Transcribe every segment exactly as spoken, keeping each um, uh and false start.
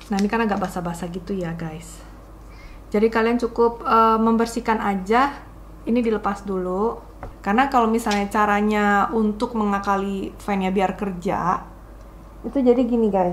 Nah ini kan agak basah-basah gitu ya guys. Jadi kalian cukup uh, membersihkan aja. Ini dilepas dulu. Karena kalau misalnya caranya untuk mengakali fan-nya biar kerja, itu jadi gini guys.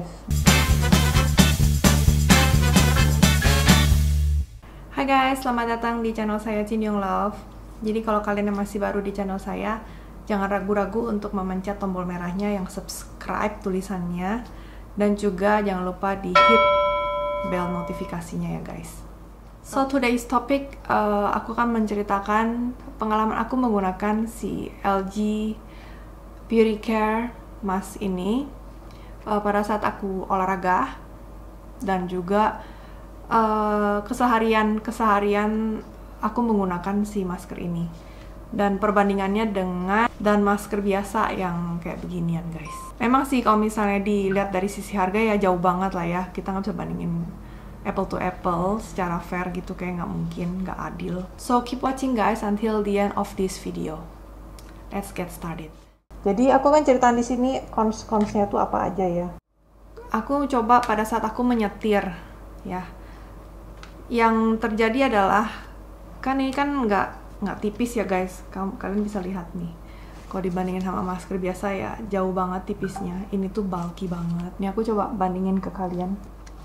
Hai guys, selamat datang di channel saya Cindyong Love. Jadi kalau kalian yang masih baru di channel saya, jangan ragu-ragu untuk memencet tombol merahnya yang subscribe tulisannya. Dan juga jangan lupa di hit bell notifikasinya ya guys. So today's topic, uh, aku akan menceritakan pengalaman aku menggunakan si L G Beauty Care mask ini uh, pada saat aku olahraga dan juga uh, keseharian keseharian aku menggunakan si masker ini. Dan perbandingannya dengan dan masker biasa yang kayak beginian guys. Memang sih kalau misalnya dilihat dari sisi harga ya jauh banget lah ya. Kita nggak bisa bandingin apple to apple secara fair gitu, kayak nggak mungkin, nggak adil. So keep watching guys until the end of this video. Let's get started. Jadi aku kan ceritain di sini cons-consnya tuh apa aja ya. Aku coba pada saat aku menyetir ya. Yang terjadi adalah kan ini kan nggak nggak tipis ya guys, Kamu, kalian bisa lihat nih kalau dibandingin sama masker biasa ya jauh banget tipisnya. Ini tuh bulky banget. Nih aku coba bandingin ke kalian.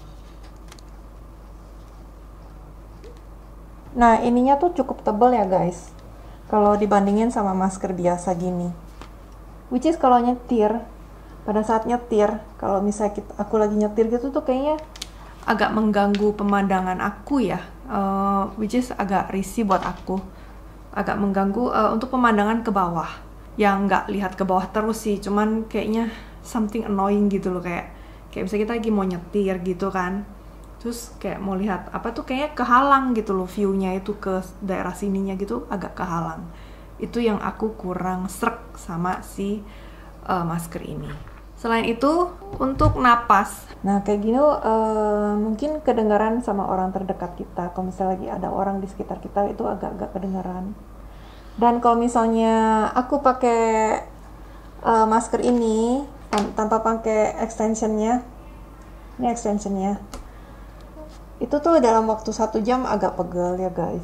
Nah ininya tuh cukup tebal ya guys kalau dibandingin sama masker biasa gini, which is kalau nyetir, pada saat nyetir kalau misalnya kita, aku lagi nyetir gitu tuh kayaknya agak mengganggu pemandangan aku ya, uh, which is agak risih buat aku, agak mengganggu uh, untuk pemandangan ke bawah. Yang nggak lihat ke bawah terus sih, cuman kayaknya something annoying gitu loh, kayak kayak misalnya kita lagi mau nyetir gitu kan, terus kayak mau lihat apa tuh kayaknya kehalang gitu loh, view-nya itu ke daerah sininya gitu agak kehalang. Itu yang aku kurang srek sama si uh, masker ini. Selain itu untuk napas, nah kayak gini uh, mungkin kedengaran sama orang terdekat kita. Kalau misalnya lagi ada orang di sekitar kita itu agak-agak kedengaran. Dan kalau misalnya aku pakai uh, masker ini tanpa pakai extensionnya, ini extensionnya, itu tuh dalam waktu satu jam agak pegel ya guys.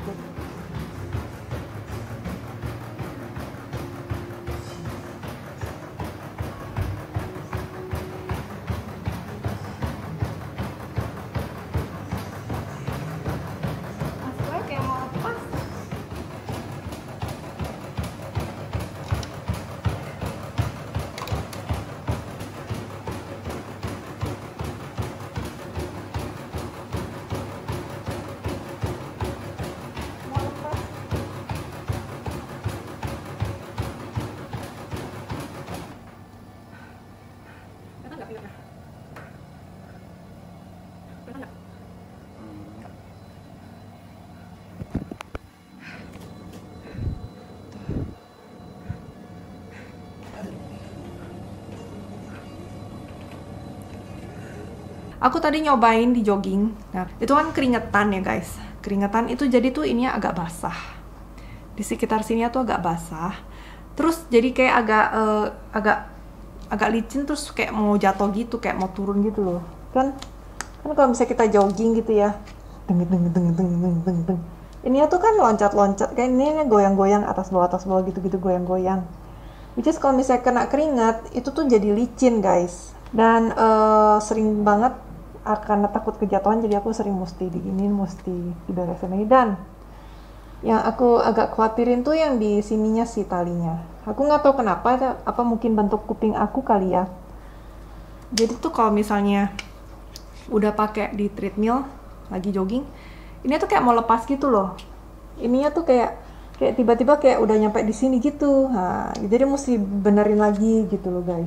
Aku tadi nyobain di jogging, nah itu kan keringetan ya guys, keringetan itu jadi tuh ininya agak basah, di sekitar sini tuh agak basah, terus jadi kayak agak uh, agak agak licin, terus kayak mau jatuh gitu, kayak mau turun gitu loh, kan kan kalau misalnya kita jogging gitu ya, deng deng deng deng deng deng deng, ini tuh kan loncat-loncat, kayak ini goyang-goyang atas bawah atas bawah gitu-gitu goyang-goyang, which is kalau misalnya kena keringat itu tuh jadi licin guys, dan uh, sering banget karena takut kejatuhan jadi aku sering mesti diginin, mesti diberesin lagi. Dan yang aku agak khawatirin tuh yang di sininya si talinya, aku nggak tahu kenapa, apa mungkin bentuk kuping aku kali ya. Jadi tuh kalau misalnya udah pakai di treadmill lagi jogging, ini tuh kayak mau lepas gitu loh, ininya tuh kayak kayak tiba-tiba kayak udah nyampe di sini gitu. Nah, jadi mesti benerin lagi gitu loh guys.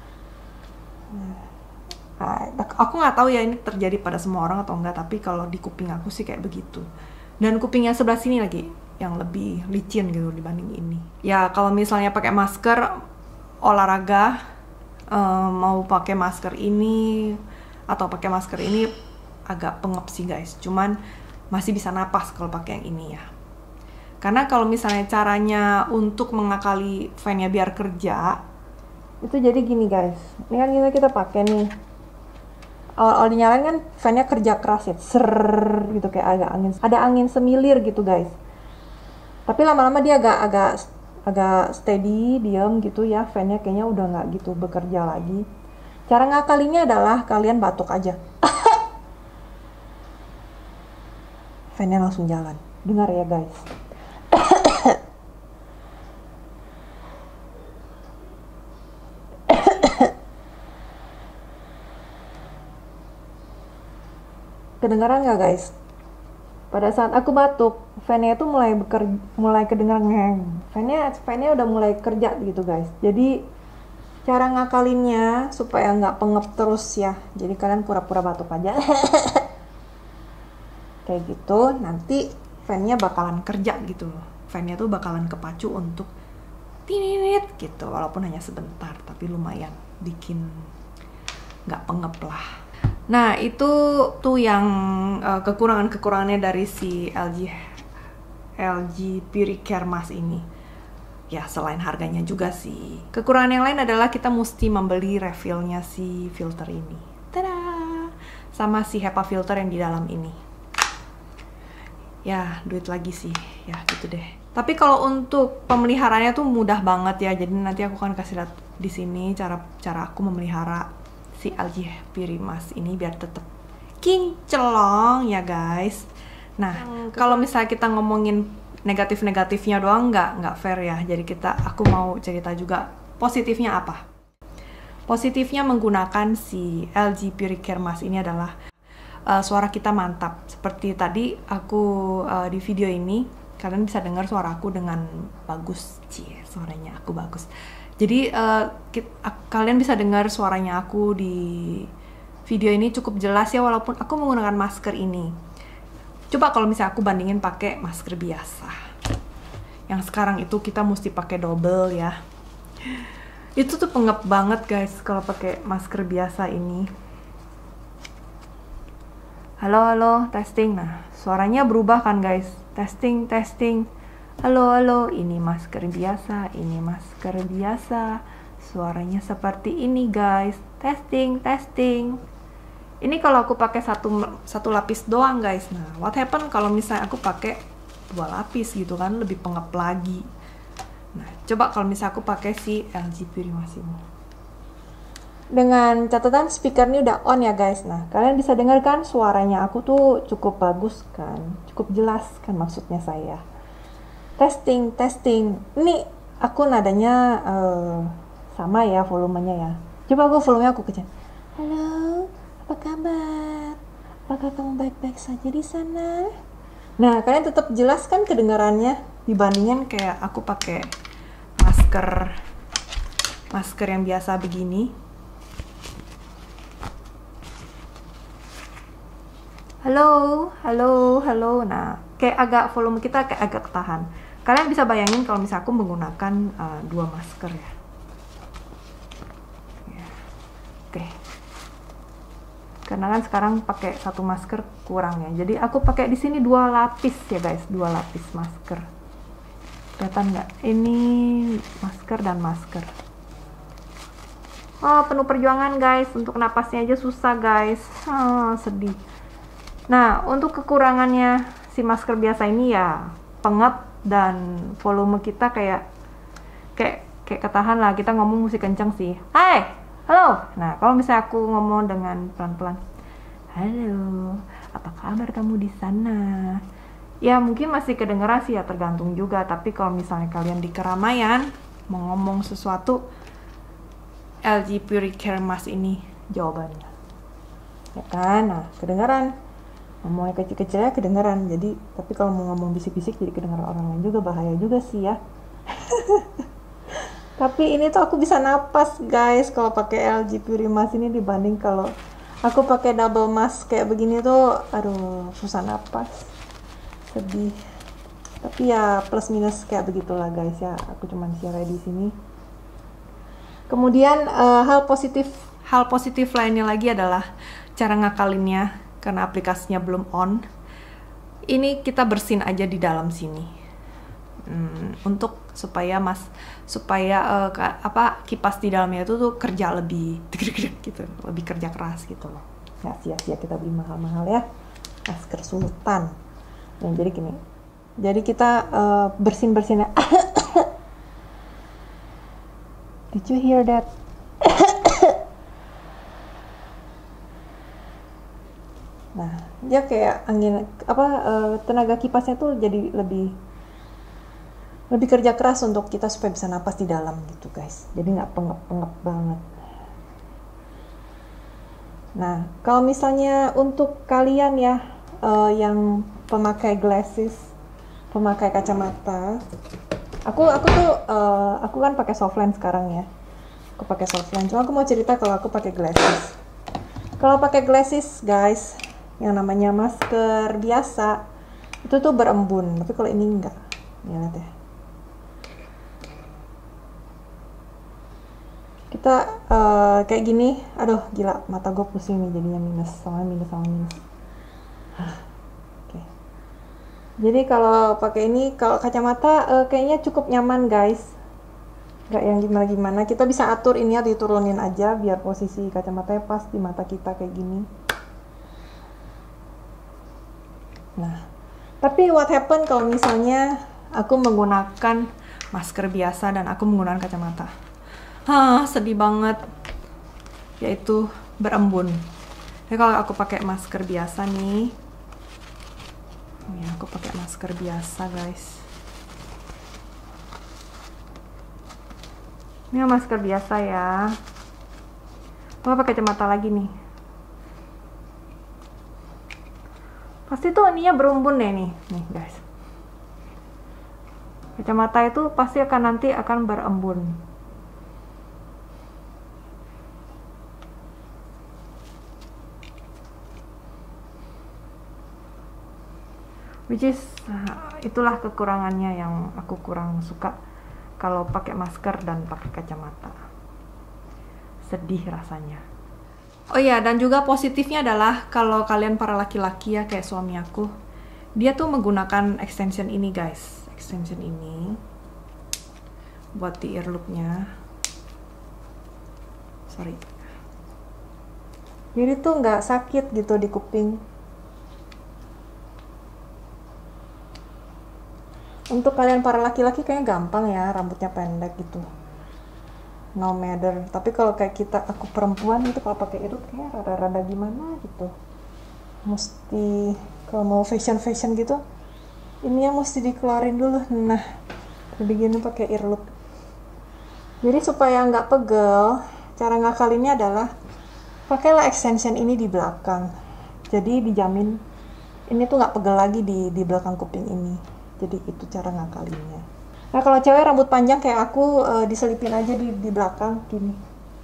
Nah, aku nggak tahu ya ini terjadi pada semua orang atau enggak, tapi kalau di kuping aku sih kayak begitu. Dan kupingnya sebelah sini lagi yang lebih licin gitu dibanding ini. Ya kalau misalnya pakai masker olahraga, um, mau pakai masker ini atau pakai masker ini agak pengep sih guys. Cuman masih bisa napas kalau pakai yang ini ya. Karena kalau misalnya caranya untuk mengakali fan-nya biar kerja, itu jadi gini guys. Ini kan kita kita pakai nih. awal-awal dinyalain kan fan-nya kerja keras ya, ser gitu, kayak agak angin, ada angin semilir gitu guys. Tapi lama-lama dia agak agak agak steady, diam gitu ya, fan-nya kayaknya udah nggak gitu bekerja lagi. Cara ngakalinya adalah kalian batuk aja. Fan-nya langsung jalan. Dengar ya guys. Kedengaran nggak guys? Pada saat aku batuk, fan-nya itu mulai bekerja, mulai kedengaran ngeng. Fan-nya, fan-nya udah mulai kerja gitu guys. Jadi cara ngakalinnya supaya nggak pengep terus ya. Jadi kalian pura-pura batuk aja. Kayak gitu, nanti fan-nya bakalan kerja gitu loh. Fan-nya tuh bakalan kepacu untuk tinit gitu, walaupun hanya sebentar, tapi lumayan bikin nggak pengep lah. Nah, itu tuh yang uh, kekurangan-kekurangannya dari si L G L G Puricare Mask ini. Ya, selain harganya juga sih. Kekurangan yang lain adalah kita mesti membeli refillnya si filter ini. Tada! Sama si HEPA filter yang di dalam ini. Ya, duit lagi sih. Ya, gitu deh. Tapi kalau untuk pemeliharaannya tuh mudah banget ya. Jadi nanti aku akan kasih lihat di sini cara cara aku memelihara si L G Puricare Mask ini biar tetap kinclong ya guys. Nah, hmm, kalau misalnya kita ngomongin negatif-negatifnya doang nggak nggak fair ya. Jadi kita aku mau cerita juga positifnya apa. Positifnya menggunakan si L G Puricare Mask ini adalah uh, suara kita mantap. Seperti tadi aku uh, di video ini kalian bisa dengar suaraku dengan bagus. Cie, suaranya aku bagus. Jadi uh, kita, uh, kalian bisa dengar suaranya aku di video ini cukup jelas ya, walaupun aku menggunakan masker ini. Coba kalau misalnya aku bandingin pakai masker biasa. Yang sekarang itu kita mesti pakai double ya. Itu tuh pengep banget guys kalau pakai masker biasa ini. Halo halo testing. Nah, suaranya berubah kan guys. Testing testing. Halo, halo, ini masker biasa, ini masker biasa. Suaranya seperti ini, guys. Testing, testing. Ini kalau aku pakai satu satu lapis doang, guys. Nah, what happen kalau misalnya aku pakai dua lapis gitu kan, lebih pengep lagi. Nah, coba kalau misalnya aku pakai si L G Puricare Mask ini. Dengan catatan speaker ini udah on ya, guys. Nah, kalian bisa dengar kan suaranya aku tuh cukup bagus kan, cukup jelas kan maksudnya saya. Testing, testing. Ini aku nadanya uh, sama ya volumenya ya. Coba aku volumenya aku kecil. Halo, apa kabar? Apakah kamu baik-baik saja di sana? Nah, kalian tetap jelas kan kedengarannya dibandingin kayak aku pakai masker masker yang biasa begini. Halo, halo, halo. Nah, kayak agak volume kita kayak agak ketahan. Kalian bisa bayangin kalau misalnya aku menggunakan uh, dua masker ya. ya. Oke. Karena kan sekarang pakai satu masker kurang ya. Jadi aku pakai di sini dua lapis ya guys, dua lapis masker. Kelihatan nggak? Ini masker dan masker. Oh, penuh perjuangan guys. Untuk napasnya aja susah guys. Oh, sedih. Nah, untuk kekurangannya si masker biasa ini ya pengep dan volume kita kayak kayak kayak ketahan lah. Kita ngomong mesti kenceng sih. Hai, halo. Nah, kalau misalnya aku ngomong dengan pelan-pelan, halo, apa kabar kamu di sana? Ya mungkin masih kedengeran sih ya, tergantung juga. Tapi kalau misalnya kalian di keramaian mau ngomong sesuatu, L G Puricare Mask ini jawabannya. Ya kan? Nah, kedengaran. Ngomongnya kecil-kecilnya kedengaran. Jadi, tapi kalau mau ngomong bisik-bisik jadi kedengaran orang lain juga, bahaya juga sih ya. Tapi ini tuh aku bisa napas guys kalau pakai L G Puricare Mask ini dibanding kalau aku pakai double mask kayak begini tuh, aduh susah napas, sedih. Tapi ya plus minus kayak begitulah guys ya. Aku cuman share di sini. Kemudian uh, hal positif hal positif lainnya lagi adalah cara ngakalinnya. Karena aplikasinya belum on, ini kita bersin aja di dalam sini hmm, untuk supaya mas supaya uh, apa kipas di dalamnya itu tuh kerja lebih gitu, lebih kerja keras gitu loh. nggak sia-sia kita beli mahal-mahal ya, masker sultan. Nah, jadi gini, jadi kita uh, bersin-bersinnya. Did you hear that? Nah, dia kayak angin apa uh, tenaga kipasnya tuh jadi lebih lebih kerja keras untuk kita supaya bisa napas di dalam gitu guys. Jadi nggak pengep-pengep banget. Nah, kalau misalnya untuk kalian ya uh, yang pemakai glasses, pemakai kacamata, aku aku tuh uh, aku kan pakai soft lens sekarang ya. Aku pakai soft lens. Cuma aku mau cerita kalau aku pakai glasses. Kalau pakai glasses guys, yang namanya masker biasa itu tuh berembun, tapi kalau ini enggak. Ya, lihat ya. Kita uh, kayak gini, aduh gila, mata gue pusing nih jadinya, minus sama minus sama minus. Oke. Okay. Jadi kalau pakai ini, kalau kacamata uh, kayaknya cukup nyaman guys. Gak yang gimana-gimana, kita bisa atur ini ya, diturunin aja biar posisi kacamatanya pas di mata kita kayak gini. Nah, tapi what happen kalau misalnya aku menggunakan masker biasa dan aku menggunakan kacamata? Hah, sedih banget, yaitu berembun. Jadi kalau aku pakai masker biasa nih, ya aku pakai masker biasa guys. Ini masker biasa ya. Aku pakai kacamata lagi nih. Pasti tuh ininya berembun deh nih, nih guys. Kacamata itu pasti akan nanti akan berembun. Which is uh, itulah kekurangannya yang aku kurang suka kalau pakai masker dan pakai kacamata. Sedih rasanya. Oh iya, dan juga positifnya adalah kalau kalian para laki-laki ya kayak suami aku, dia tuh menggunakan extension ini guys, extension ini buat di earlobe-nya. Sorry. Jadi tuh nggak sakit gitu di kuping. Untuk kalian para laki-laki kayaknya gampang ya, rambutnya pendek gitu, no matter. Tapi kalau kayak kita, aku perempuan itu kalau pakai earlobe kayak rada-rada gimana gitu. Mesti kalau mau fashion fashion gitu, ini yang mesti dikeluarin dulu. Nah, begini pakai earlobe. Jadi supaya nggak pegel, cara ngakalinnya adalah pakailah extension ini di belakang. Jadi dijamin ini tuh nggak pegel lagi di di belakang kuping ini. Jadi itu cara ngakalinnya. Nah kalau cewek rambut panjang kayak aku, uh, diselipin aja di, di belakang gini.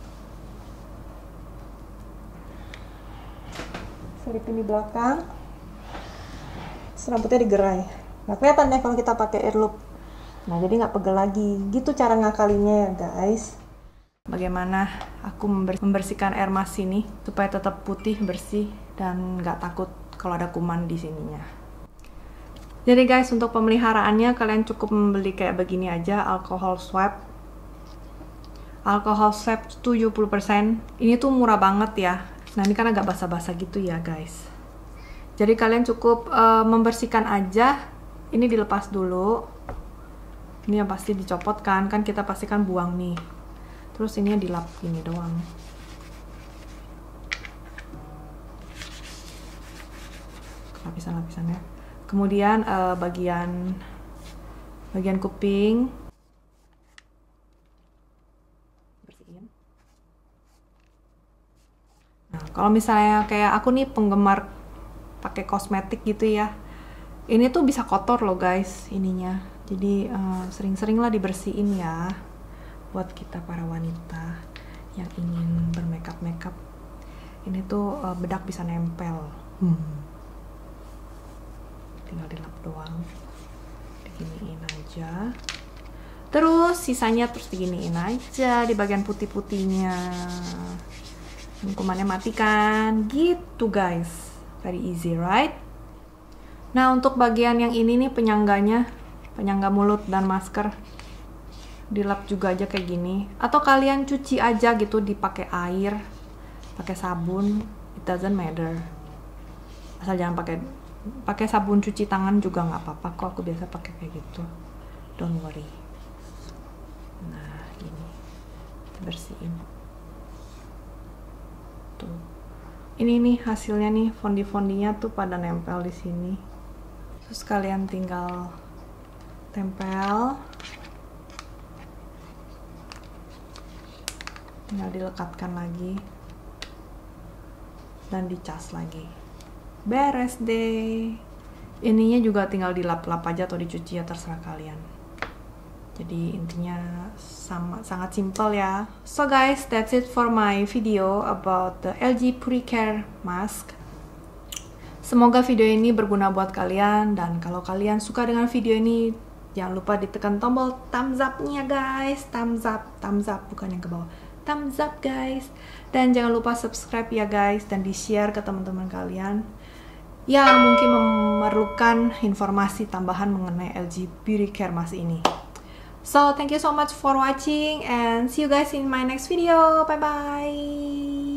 Selipin di belakang. Terus rambutnya digerai. Nah kelihatan deh kalau kita pakai earlobe. Nah jadi nggak pegel lagi. Gitu cara ngakalinnya ya guys. Bagaimana aku membersihkan air mas ini supaya tetap putih, bersih, dan nggak takut kalau ada kuman di sininya. Jadi guys, untuk pemeliharaannya kalian cukup membeli kayak begini aja, alcohol swab. Alcohol swab tujuh puluh persen. Ini tuh murah banget ya. Nah, ini kan agak basah-basah gitu ya, guys. Jadi kalian cukup uh, membersihkan aja. Ini dilepas dulu. Ini yang pasti dicopot kan, kan kita pastikan buang nih. Terus ini dilap gini doang. Lapisan-lapisannya. Kemudian uh, bagian bagian kuping bersihin. Nah, kalau misalnya kayak aku nih penggemar pakai kosmetik gitu ya, ini tuh bisa kotor loh guys ininya. Jadi uh, sering-sering lah dibersihin ya buat kita para wanita yang ingin bermakeup makeup. Ini tuh uh, bedak bisa nempel. Hmm. Tinggal dilap doang, diginiin aja. Terus sisanya terus diginiin aja di bagian putih-putihnya. Kumannya matikan, gitu guys. Very easy, right? Nah untuk bagian yang ini nih penyangganya, penyangga mulut dan masker, dilap juga aja kayak gini. Atau kalian cuci aja gitu, dipakai air, pakai sabun, doesn't matter. Asal jangan pakai pakai sabun cuci tangan juga nggak apa-apa kok, aku biasa pakai kayak gitu, don't worry. Nah ini kita bersihin tuh. Ini nih hasilnya nih, fondi-fondinya tuh pada nempel di sini. Terus kalian tinggal tempel, tinggal dilekatkan lagi dan dicas lagi, beres deh. Ininya juga tinggal dilap-lap aja atau dicuci ya, terserah kalian. Jadi intinya sama, sangat simple ya. So guys, that's it for my video about the L G Puricare mask. Semoga video ini berguna buat kalian, dan kalau kalian suka dengan video ini, jangan lupa ditekan tombol thumbs up-nya guys. Thumbs up, thumbs up, bukan yang ke bawah. Thumbs up guys. Dan jangan lupa subscribe ya guys, dan di-share ke teman-teman kalian yang mungkin memerlukan informasi tambahan mengenai L G Puricare mask ini. So, thank you so much for watching and see you guys in my next video. Bye-bye.